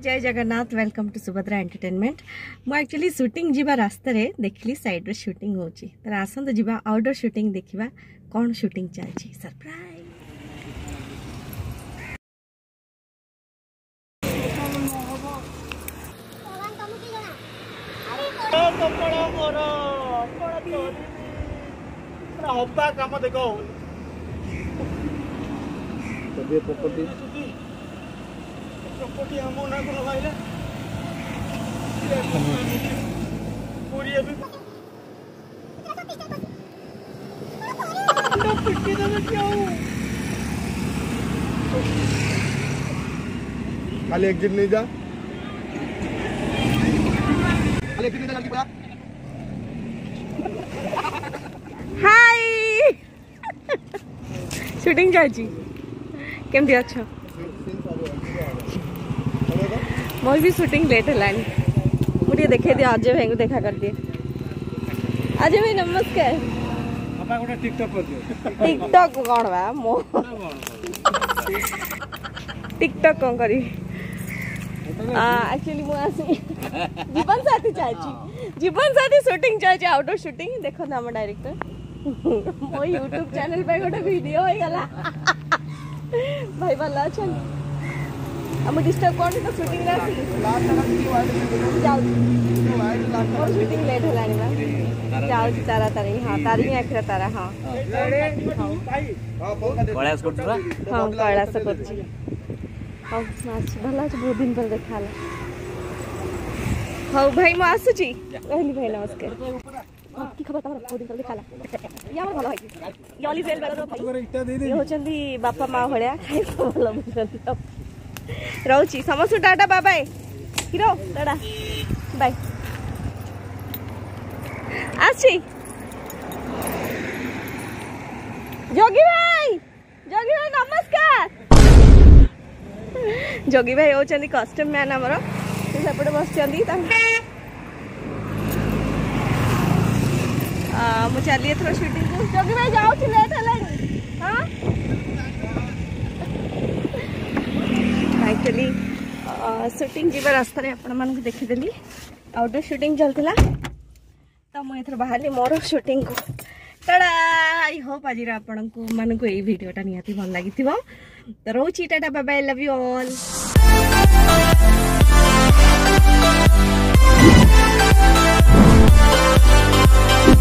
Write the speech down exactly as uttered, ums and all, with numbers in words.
जय Jagannath welcome to Subhadra entertainment. मु actually shooting जीवा रास्ता रे देखली साइड रे शूटिंग होची तर आसंत जीवा आउटडोर शूटिंग देखिबा कोन शूटिंग चलची सरप्राइज। हब्बा काम देखो तबे प्रॉपर्टी प्रॉपर्टी हम ना को लगाइला पूरी अभी तो पिट्टी दे क्यों खाली एग्जिट नहीं जा खाली एग्जिट नहीं जा लड़की बड़ा हाय शूटिंग जाची केमती अच्छा मोर भी शूटिंग लेट है मुझे देखे दिए अजय भाई को देखा कर दिए। अजय भाई नमस्कार। बाबा गोटा टिकटॉक कर दियो टिकटॉक कौन बा मो टिकटॉक कौन करी एक्चुअली मु आसी जीवन साथी चाची जीवन साथी शूटिंग चाची आउटडोर शूटिंग देखो ना हम डायरेक्टर मो यूट्यूब चैनल पे गोटे वीडियो हो गला भाई भला अच्छा हम डिस्टर्ब कोन तो शूटिंग रे आसी जाओ मोर शूटिंग लेट हलानी बा जाओ तारा तारी हां तारी आखरा तारा हां कैलाश करछरा हां कैलाश करछि हां नाच भला छ बहुत दिन पर देखाला हां भाई म आसुची रहली भाई नमस्कार की खबर तमरा बहुत दिन पर देखाला या हमर भला है यली सेल बेला तो भाई इटा दे दे होचंदी बापा मां भळ्या खाइ भला बुझंती रहउची समस्त tata bye bye hero tata bye आछि जोगी भाई जोगी भाई नमस्कार। जोगी भाई होचंदी कस्टम मैन हमरो से सेपटे बसचंदी ता आ मु चलिए थोड़ा शूटिंग को जोगी भाई जाओ छी लेट हलानी हां एक्चुअली शूटिंग जीवा रास्ता रे आपण मन को देखि देली आउटडोर शूटिंग चलतिला त मु एथर बाहरली मोर शूटिंग को टाटा। आई होप आज आपण को मन को ए वीडियोटा निहाती भल लागिथिबो तो रोची tata bye bye love you all.